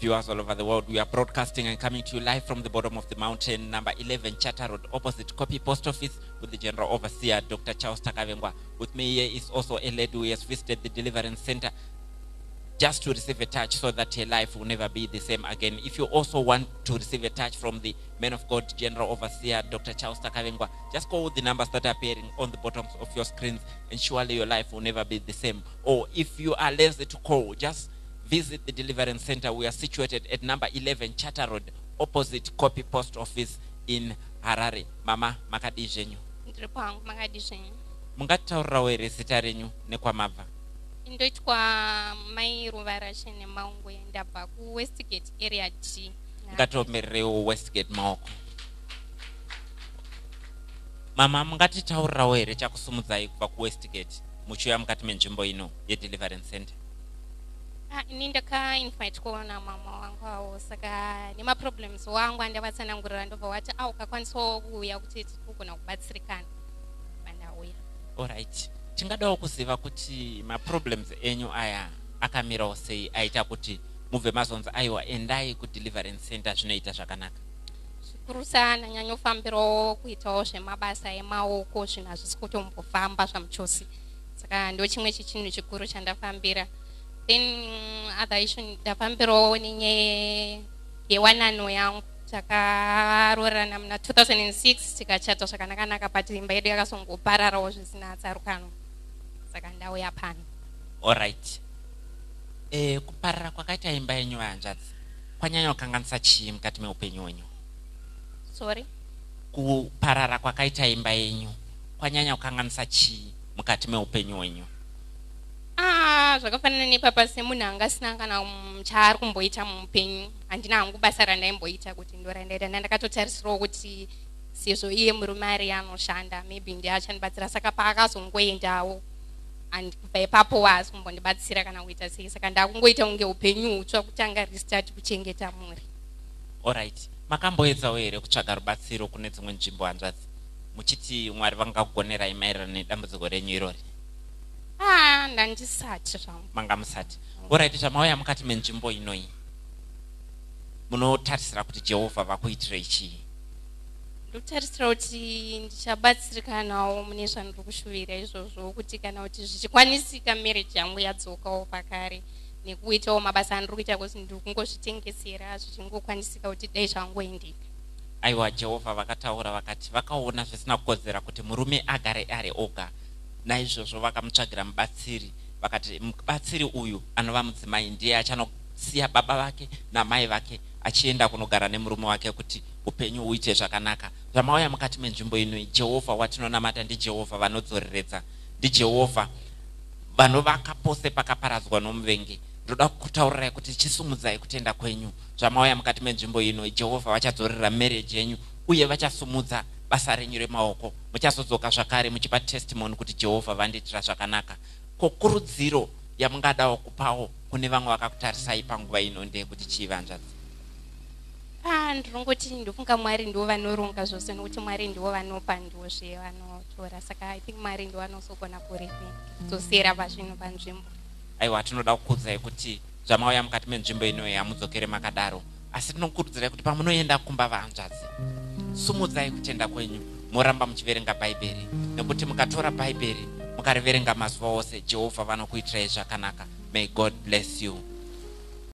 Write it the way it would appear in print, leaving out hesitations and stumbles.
viewers all over the world. We are broadcasting and coming to you live from the bottom of the mountain, number 11 Charter Road, opposite Copy Post Office, with the General Overseer, Dr. Charles Takavengwa. With me here is also a lady who has visited the Deliverance Center just to receive a touch so that her life will never be the same again. If you also want to receive a touch from the man of God, General Overseer, Dr. Charles Takavengwa, just call the numbers that are appearing on the bottoms of your screens, and surely your life will never be the same. Or if you are lazy to call, just visit the Deliverance Center. We are situated at number 11 Charter Road, opposite Copy Post Office in Harare. Mama, makadi jenyu. Mungataurira were zita renyu nekwamabva? Ndoitwa mai Ruvarashene Maungu ndabva ku Westgate area G. Ngatomerereo Westgate maoko. Mama, mungatitaurira were chakusumudzai kubva ku Westgate muchiuya mukati menzvimbo ino yeDeliverance Center? Ini ndaka-invite kuona mama wangu awo, saka nema problems wangu andavatsanangurira ndobva wati ukakwanisawo kuuya kuti tikugona kubatsirikana vandauya. Alright. Tingadawo kuziva kuti ma-problems enyu aya akamirawo sei aita kuti mubve mazonzi aiwa endai kuDeliverance Center zvinoita zvakanaka? Zvikuru sana nyanyofambirawo kuitawo zvemabasa emaoko, zvinhu hazvisi kutombofamba zvamuchosi, saka ndo chimwe chichinhu chikuru chandafambira. Then other issue ndafambirawo nenyaya yewanano yangu, takarorana muna 2006 tikachata zvakanaka, but imba yedu yakasongopararawo zvisina tsarukano, saka ndauya pano. Alright. Kuparara kwakaita imba yenyu hanzvadzi kwanyanya kukanganisa chii mukati meupenyu hwenyu? Sorry? Kuparara kwakaita imba yenyu kwanyanya kukanganisa chii mukati meupenyu hwenyu? Zvakafanana nepapa semunhu anga asina kana chaari kumboita muupenyu. Handina hangu basa randaimboita kuti ndorandaita, ndakatotarisirawo kuti sezvo iye murume ari anoshanda maybe ndiye achandibatsira, saka paakazongoendawo and kubva ipapo haasi kumbondibatsira kana kuita sei, saka ndakungoita kunge upenyu hutsva kutanga restart kuchengeta mhuri. Alright. Makamboedzawo here kutsvaga rubatsiro kune dzimwe nzvimbo hanzvadzi muchiti Mwari vangakugonerai maererano nedambudziko renyu irori? Ndandisati zvangu. Manga musati. Alright, zvamauya mukati menzvimbo inoi munotarisira kuti Jehovha vakuitirei chii? Ndotarisira kuti ndichabatsirikanawo mune zvandiri kushuvira izvozvo, kuti kana kuti zvichikwanisika marriage yangu yadzokawo pakare, nekuitawo mabasa andiri kuita kuti ndiri kungozvitengesera zvichingokwanisika kuti dai zvangoendeka. Aiwa, Jehovha vakataura vakati vakaona zvisina kukodzera kuti murume agare ari oga, naizvozvo vakamutsvagira mubatsiri. Vakati mubatsiri uyu anova mudzimai ndiye achanosiya baba vake namai vake achienda kunogara nemurume wake kuti upenyu uite zvakanaka. Zvamauya mukati menzvimbo inoi, Jehovha watinonamata ndiJehovha vanodzoreredza, ndiJehovha vanovaka pose pakaparadzwa nomuvengi. Ndoda kutaurirai kuti chisumudzai kutenda kwenyu. Zvamauya mukati menzvimbo inoi, Jehovha vachadzorera marriage yenyu uye vachasumudza basa renyu remaoko. Muchazodzoka zvakare muchipa testimony kuti Jehovha vandiitira zvakanaka. Kokurudziro yamungadawo kupawo kune vamwe vakakutarisai panguva ino ndeyekuti chii hanzvadzi? Ndinongoti ndofunga Mwari ndiwo vanoronga zvose, nokuti Mwari ndiwo vanopa, ndiwo zvevanotora, saka I think Mwari ndiwo vanosogona kudzosera pazvinhu panzvimbo. Aiwa, tinoda kukudzai kuti zvamauya mukati menzvimbo inoi hamudzokere makadaro, asi tinokurudzirai kuti pamunoenda kumba vahanzvadzi, sumudzai kutenda kwenyu, moramba muchiverenga Bhaibheri, nekuti mukatora Bhaibheri mukariverenga mazuva ose, Jehovha vanokuitirai zvakanaka. May God bless you.